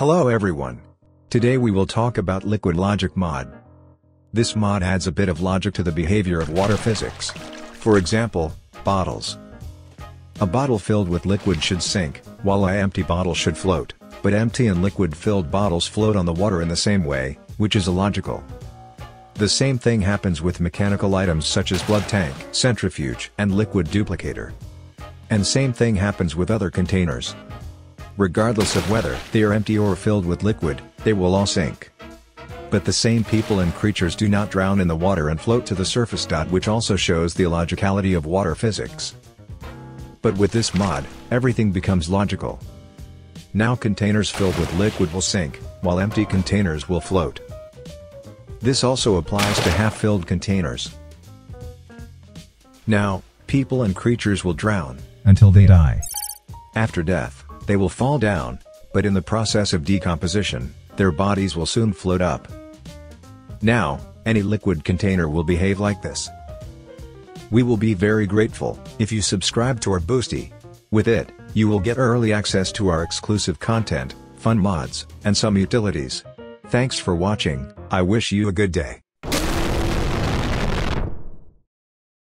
Hello everyone. Today we will talk about Liquid Logic mod. This mod adds a bit of logic to the behavior of water physics. For example, bottles. A bottle filled with liquid should sink, while an empty bottle should float, but empty and liquid-filled bottles float on the water in the same way, which is illogical. The same thing happens with mechanical items such as blood tank, centrifuge, and liquid duplicator. And same thing happens with other containers. Regardless of whether they are empty or filled with liquid, they will all sink. But the same people and creatures do not drown in the water and float to the surface. Which also shows the illogicality of water physics. But with this mod, everything becomes logical. Now containers filled with liquid will sink, while empty containers will float. This also applies to half-filled containers. Now, people and creatures will drown until they die. After death, they will fall down, but in the process of decomposition, their bodies will soon float up. Now, any liquid container will behave like this. We will be very grateful if you subscribe to our Boosty. With it, you will get early access to our exclusive content, fun mods, and some utilities. Thanks for watching. I wish you a good day.